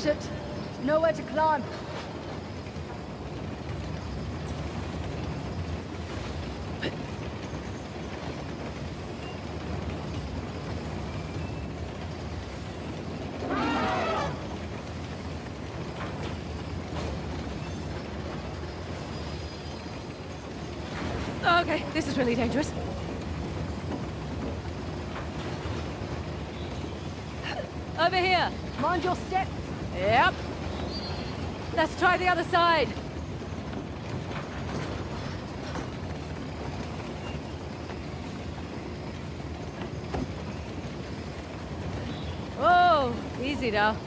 Shit. Nowhere to climb. Okay, this is really dangerous. Over here. Mind your step. Yep. Let's try the other side. Oh, easy now.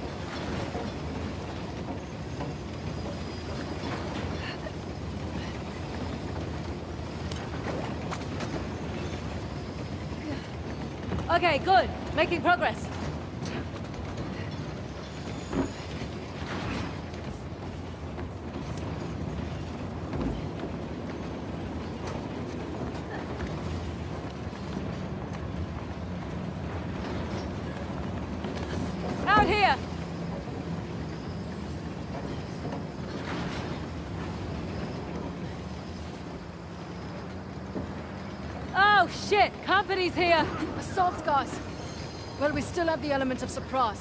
Okay, good. Making progress. Out here! Oh shit! Company's here! Assault, guys. Well, we still have the element of surprise.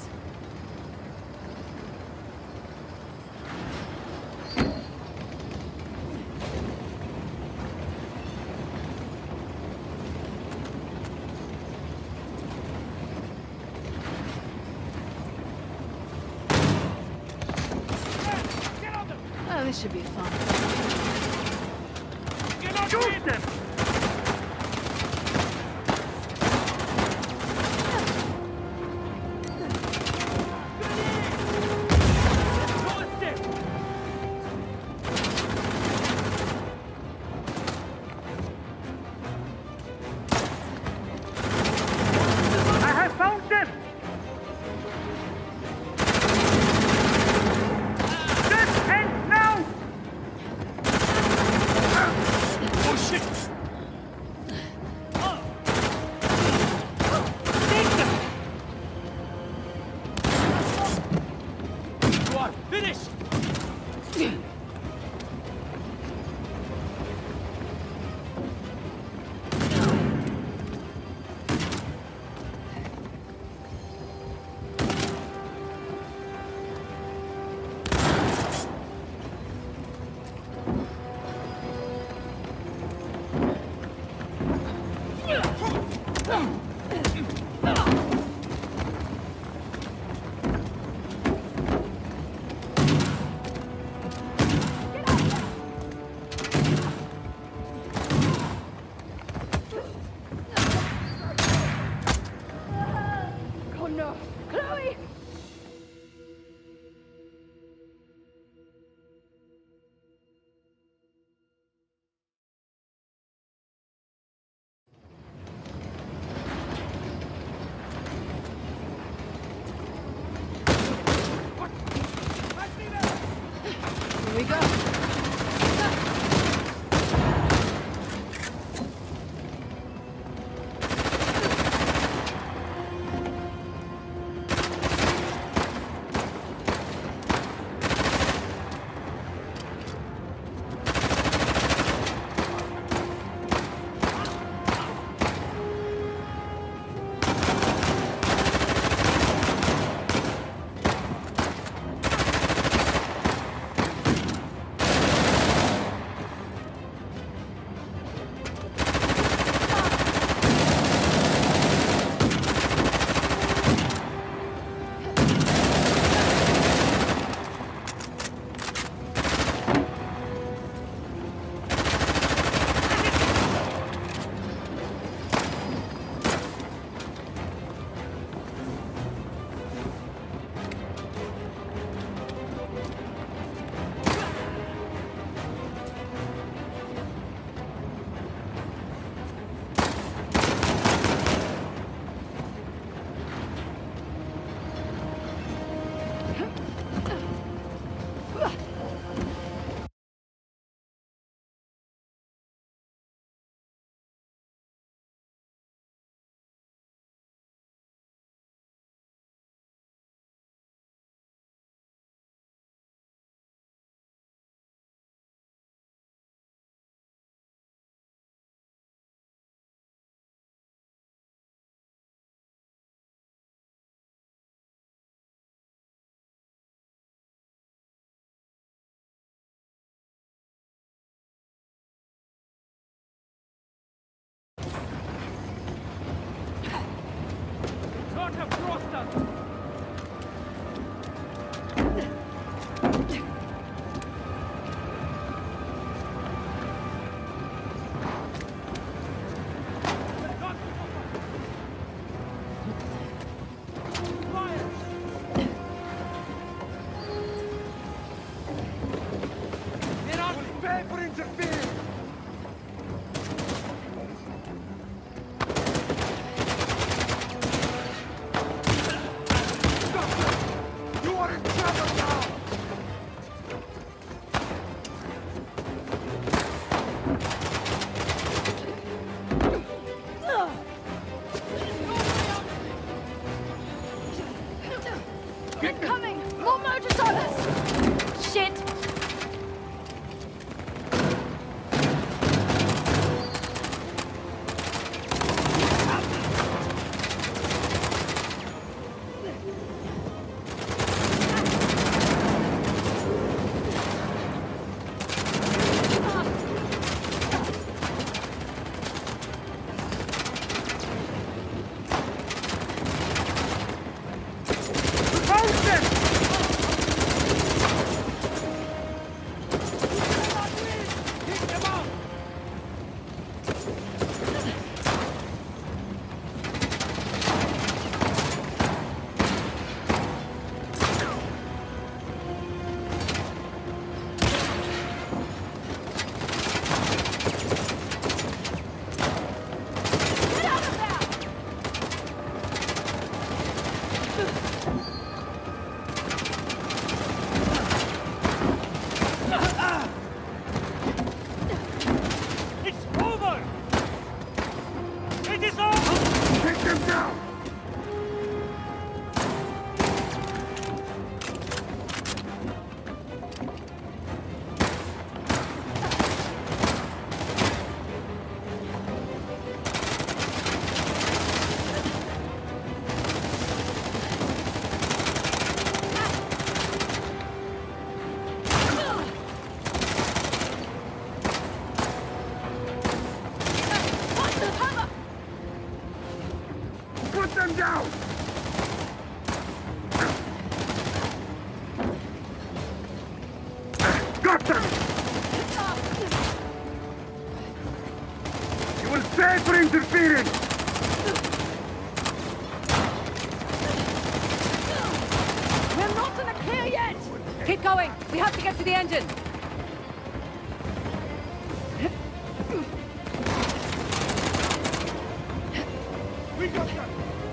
Oh, this should be fun. You're not doing them! Here we go. them down! Got them! You will pay for interfering! We're not in the clear yet! Keep going! We have to get to the engine! We got them!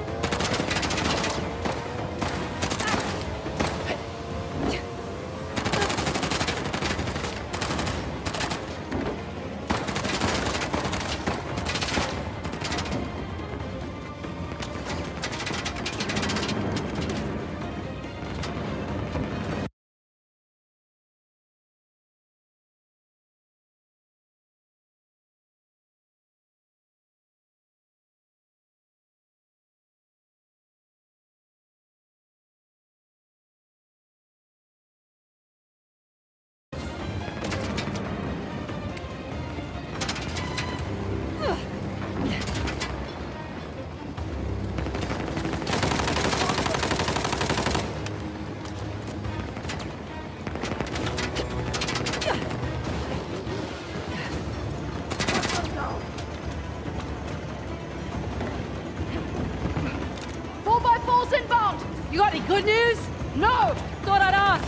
You got any good news? No! Thought I'd ask.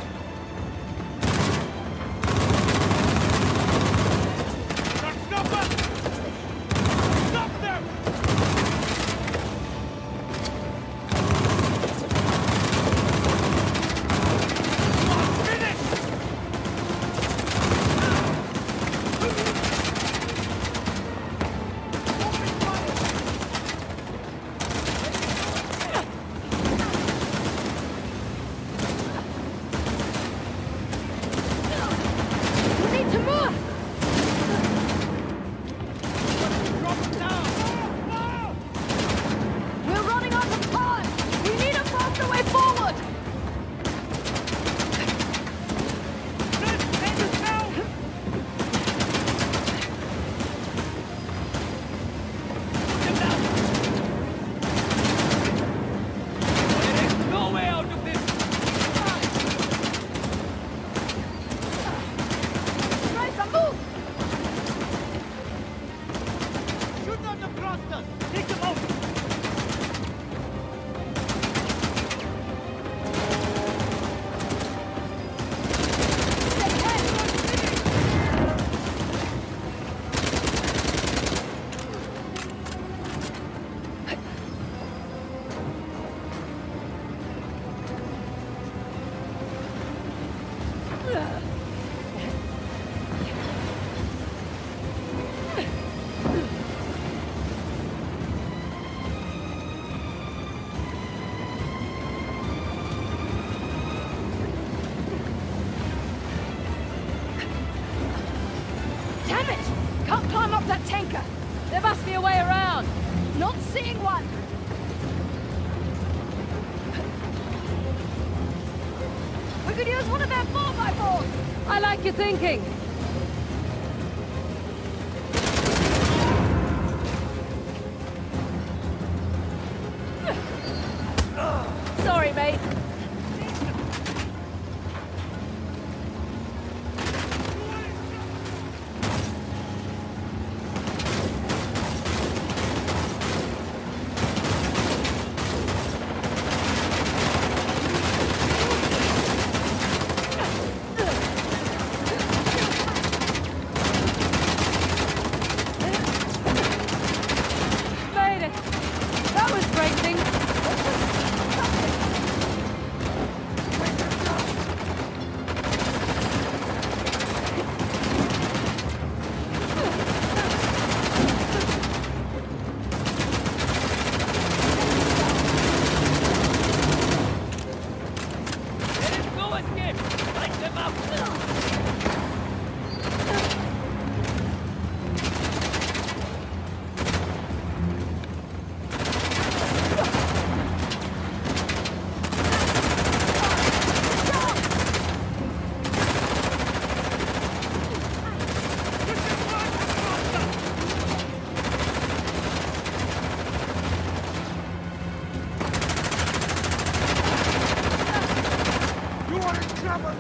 Stop them! Stop them! That tanker! There must be a way around! Not seeing one! We could use one of their 4x4s! I like your thinking! Sorry, mate.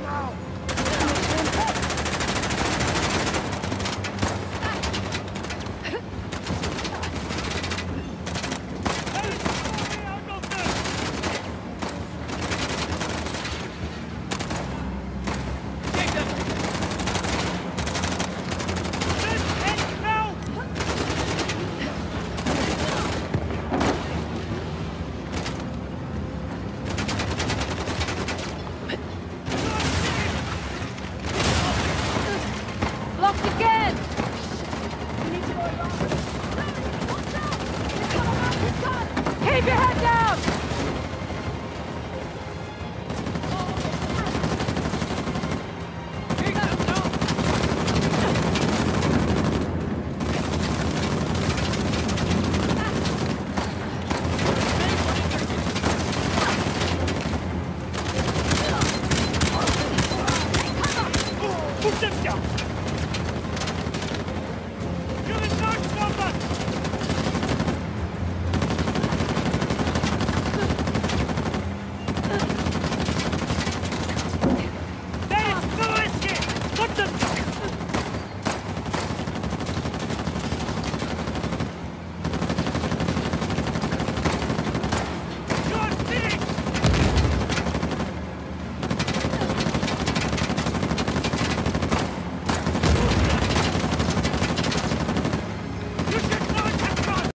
Locked again! Keep your head down! Put them down! You're in large combat! There is no escape! Put them down! You're finished! You should not have gone!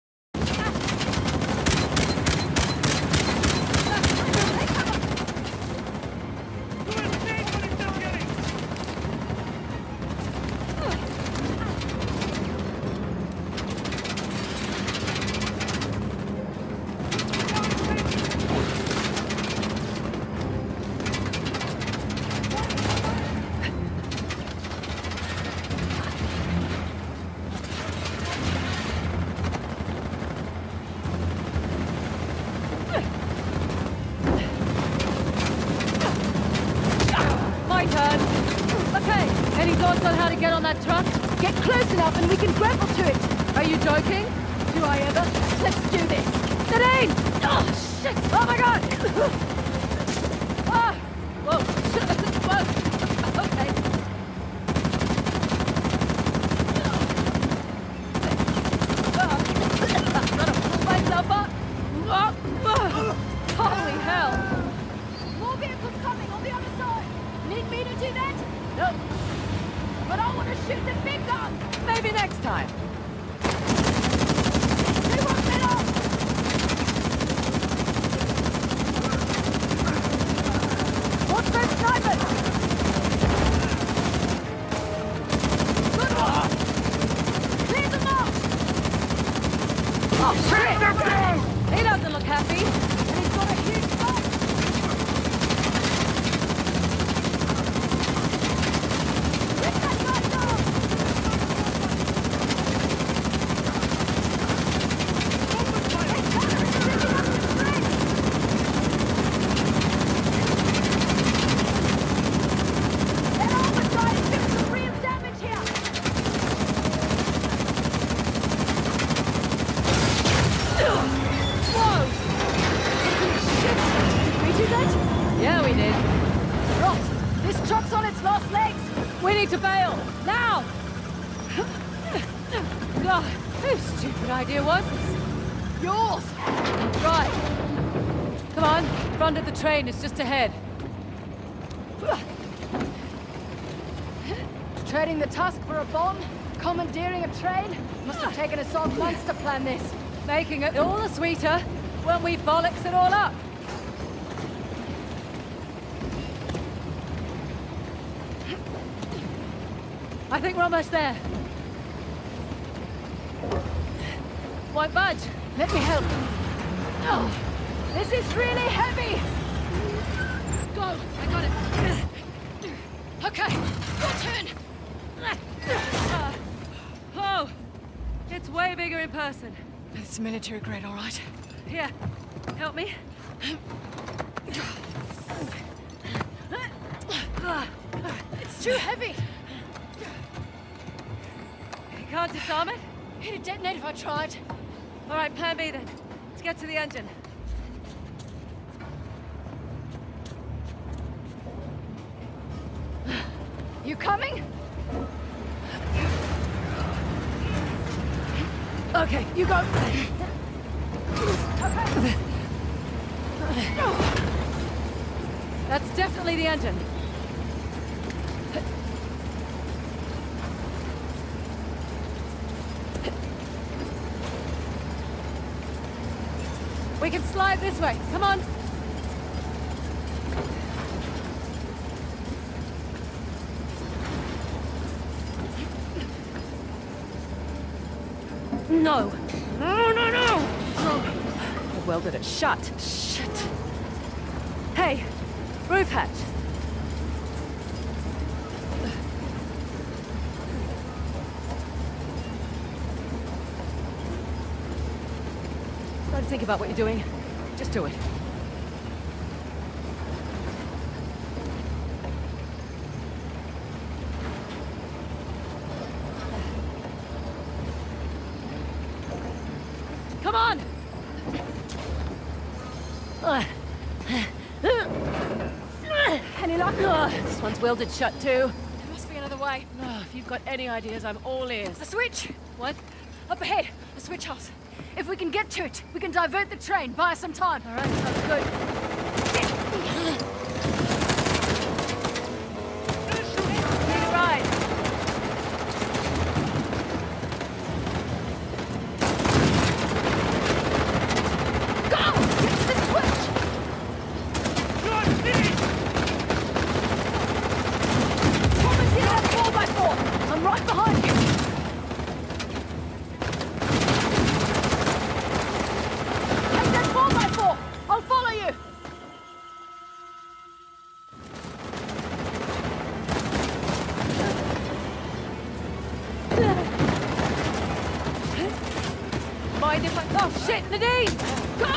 You will pay for it, don't get it! My turn. Okay, any thoughts on how to get on that truck? Get close enough and we can grapple to it. Are you joking? Do I ever? Let's do this. Nadine! Oh, shit! Oh my god! Ah! Whoa! Whoa! Okay. Gotta pull myself up. Holy hell! More vehicles coming on the other side. Need me to do that? No, But I want to shoot the big gun. maybe next time. Who wants it off? Watch those snipers! Good one. Clear the march. Oh shit! He doesn't look happy. And he's got a huge box. Rip that guy down. Yeah, we did. Rot! This truck's on its last legs! We need to bail! Now! God, whose stupid idea was this? Yours! Right. Come on, front of the train is just ahead. Trading the tusk for a bomb? Commandeering a train? Must have taken us on months to plan this. Making it all the sweeter when we bollocks it all up. I think we're almost there. Won't budge. Let me help. Oh, this is really heavy! Go! I got it. Okay, your turn! Oh! It's way bigger in person. It's military grade, all right. Here, help me. It's too heavy! You can't disarm it? It'd detonate if I tried. All right, plan B then. Let's get to the engine. You coming? Okay, you go. That's definitely the engine. We can slide this way. Come on. No. No. I welded it shut. Shit. Hey, roof hatch. Don't think about what you're doing. Just do it. Come on! Any luck? This one's welded shut too. There must be another way. If you've got any ideas, I'm all ears. A switch! What? Up ahead, a switch house. If we can get to it, we can divert the train, buy us some time. All right, sounds good. Need a ride. Go! Get to the switch! Commandeer that 4x4! I'm right behind you! Take that 4x4! I'll follow you! Mind if I... Oh, shit, Nadine! Go!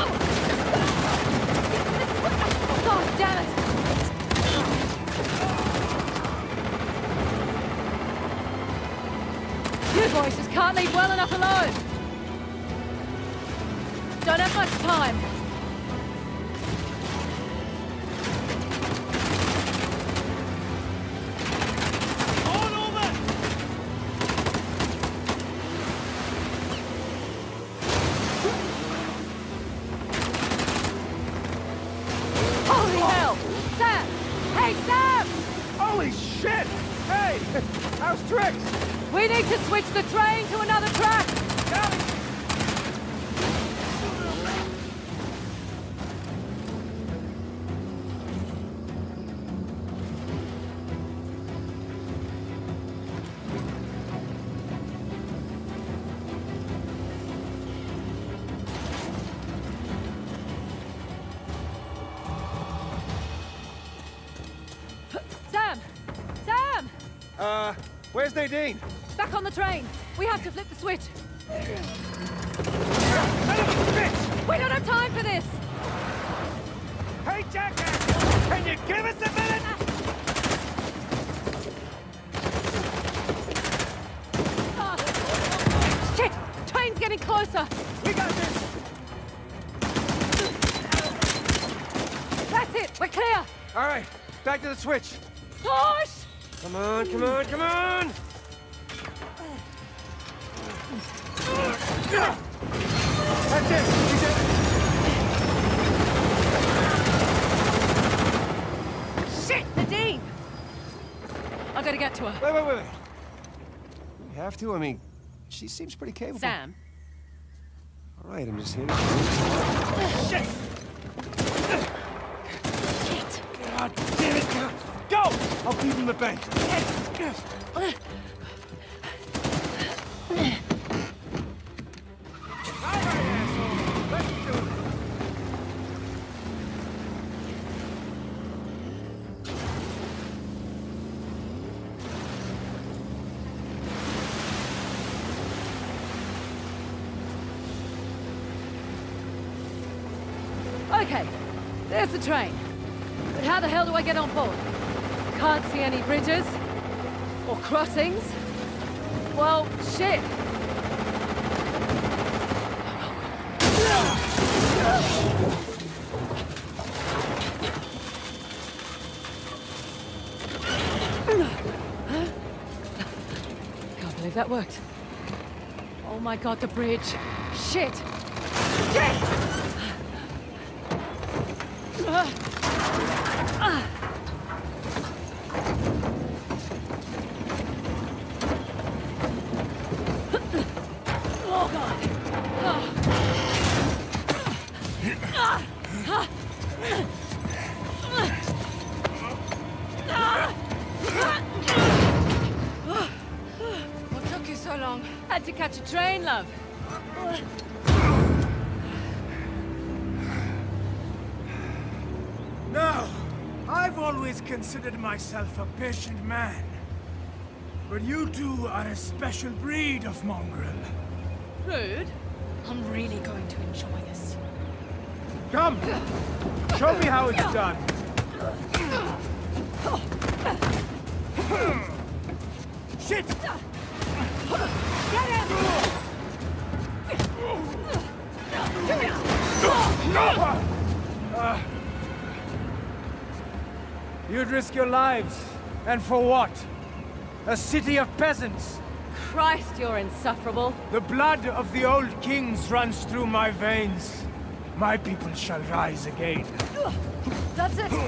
Oh, damn it! You boys just can't leave well enough alone! Don't have much time. Holy hell! Sam! Hey, Sam! Holy shit! Hey! How's Trix? We need to switch the train to another track! Sam! Sam! Where's Nadine? Back on the train! We have to flip the switch! We don't have time for this! Hey, jackass! Can you give us a minute? Oh. Shit! Train's getting closer! We got this! That's it! We're clear! All right, back to the switch. Push! Come on, come on, come on! That's it! We did it! Shit! Nadine! I gotta get to her. Wait. We have to? I mean, she seems pretty capable. Sam. All right, I'm just here. Shit! God damn it! Go! I'll keep him the bank. All right, asshole. Let's do it. Okay, there's the train. But how the hell do I get on board? Can't see any bridges. Or crossings. Well, shit. that worked. Oh my god, the bridge. Shit! Shit! Oh god! What took you so long? Had to catch a train, love. No, I've always considered myself a patient man. But you two are a special breed of mongrel. Rude. I'm really going to enjoy this. Come! Show me how it's done. Shit! Get him! You'd risk your lives. And for what? A city of peasants. Christ, you're insufferable. The blood of the old kings runs through my veins. My people shall rise again. That's it!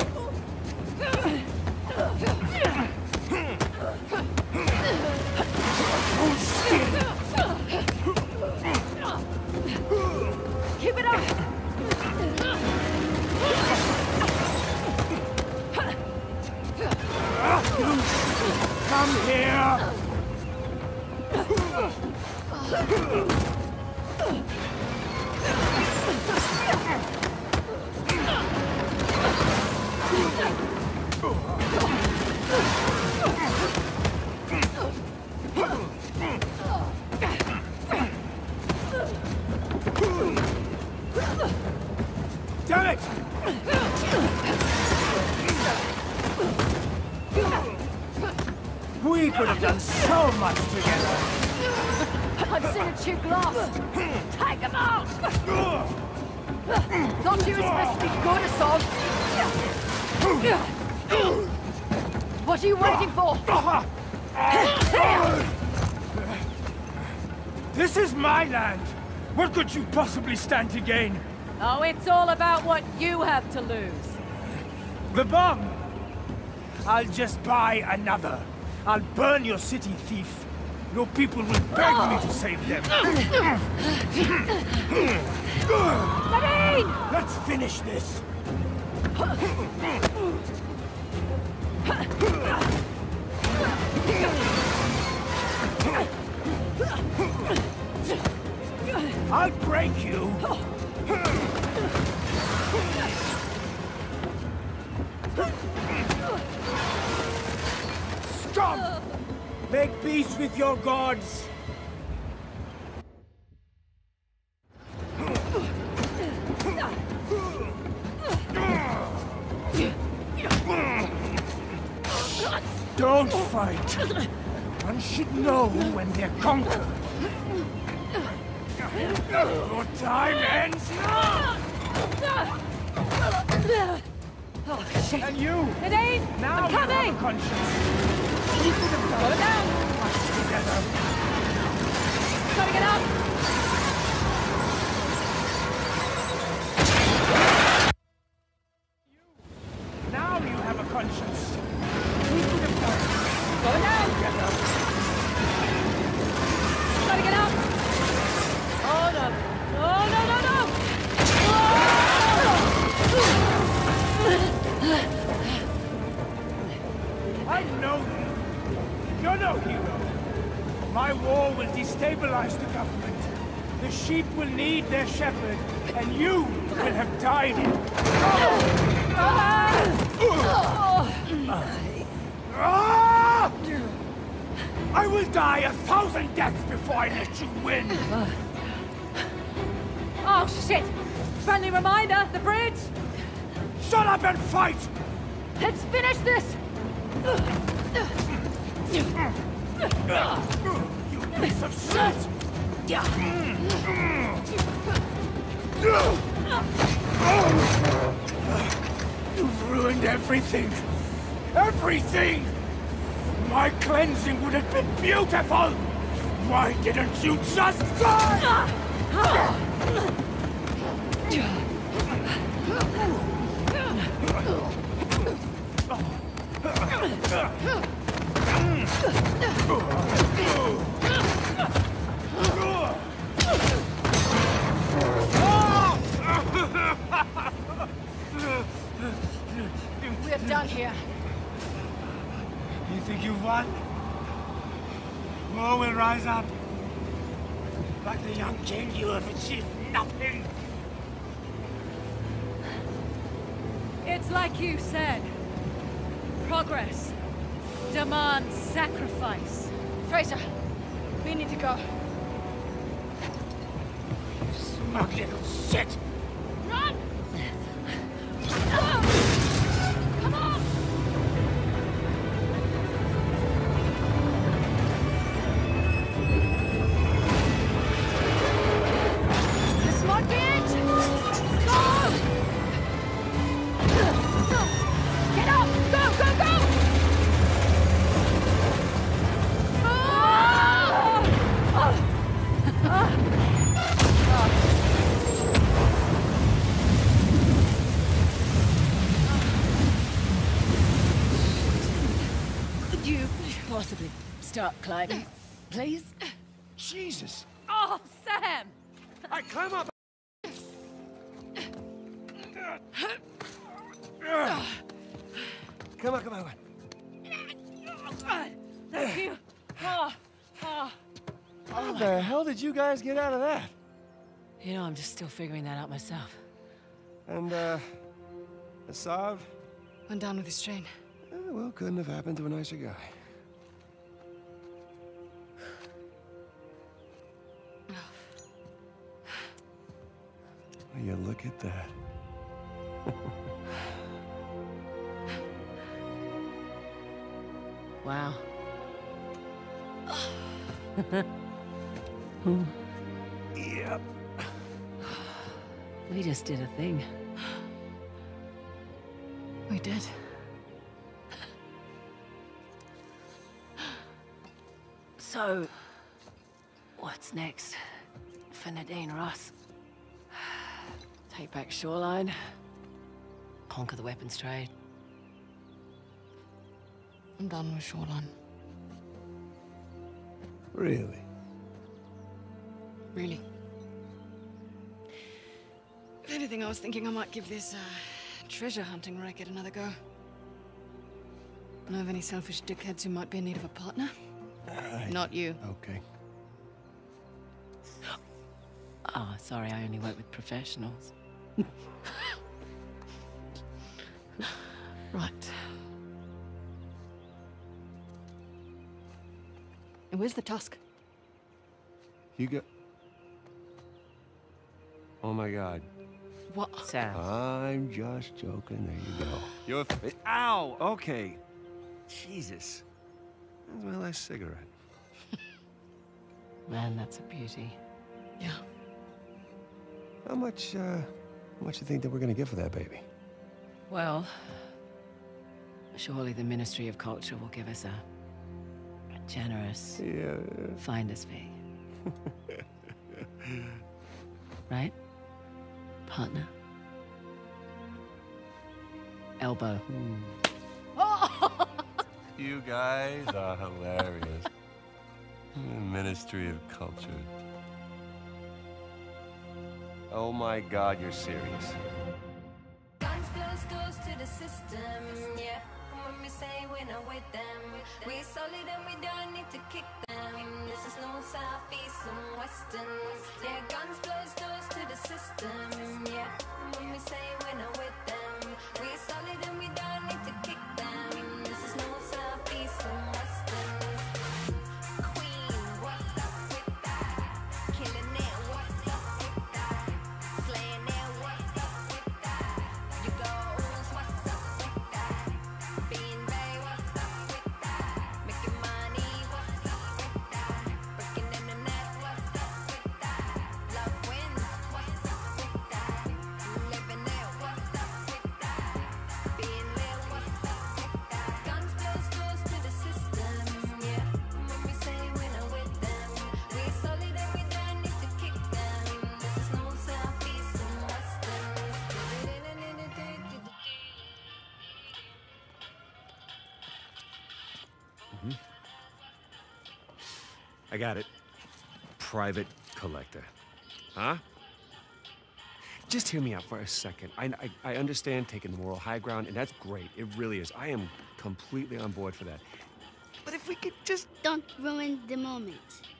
Keep it up! Come here! Damn it! We could have done so much together. I've seen a cheap glass! Take him out! Thought you were supposed to be good, Assault! What are you waiting for? This is my land. What could you possibly stand to gain? Oh, it's all about what you have to lose. The bomb! I'll just buy another. I'll burn your city, thief. Your people will beg me to save them. Nadine! Let's finish this. I'll break you. Scum! Make peace with your gods. Don't fight. One should know when they're conquered. Your time ends now! Oh, shit. And you! Nadine! Now I'm you have coming! a conscience. You could have done down! much together. Gotta get up! Now you have a conscience. We could have done Going down! together. Gotta get up! Oh no! Oh no no no! I know you. You're no hero. My war will destabilize the government. The sheep will need their shepherd, and you will have died in. Ah! I will die 1,000 deaths before I let you win. Oh shit! Friendly reminder, the bridge! Shut up and fight! Let's finish this! You piece of shit! You've ruined everything! Everything! My cleansing would have been beautiful! Why didn't you just die? We're done here. You think you've won? War will rise up. Like the young king, you have achieved nothing. It's like you said. Progress demands sacrifice. Fraser, we need to go. Smug little shit. Run! Come on! This might be it! Go! Get up! Go, go, go! Could you possibly start climbing, please? Jesus. Oh, Sam! I climb up. Come on, come on. Thank you. Oh. How the hell did you guys get out of that? You know, I'm just still figuring that out myself. And, Asav? Went down with his train. Well, couldn't have happened to a nicer guy. Will you look at that? Wow. Yep. We just did a thing. We did. So, what's next for Nadine Ross? Take back Shoreline? Conquer the weapons trade? I'm done with Shoreline. Really? Really. If anything, I was thinking I might give this, treasure hunting racket another go. Know of any selfish dickheads who might be in need of a partner? Not you. Okay. Oh, sorry, I only work with professionals. Right. And where's the tusk? You go... Oh my God. What? Sam. I'm just joking. There you go. You're... Ow! Okay. Jesus. That's my last cigarette. Man, that's a beauty. Yeah. How much you think that we're gonna get for that baby? Well, surely the Ministry of Culture will give us a generous Yeah. finder's fee. Right? Partner? Elbow. You guys are hilarious. Ministry of Culture. Oh my God, you're serious. Guns close doors to the system, yeah. When we say we're not with them, we solid and we don't need to kick them. This is no southeast and western, yeah. Guns close doors to the system, yeah. When we say we're not with them, we solid and we don't need to kick them. This is no southeast and western. Queen, what's up with that? Killing it, what's up with that? Slaying it, what's up with that? You goes, what's up with that? Being Bay, what's up with that? Making money, what's up with that? Breaking in the net, what's up with that? Love wins, what's up with that? I got it. Private collector. Huh? Just hear me out for a second. I understand taking the moral high ground, and that's great. It really is. I am completely on board for that. But if we could just... Don't ruin the moment.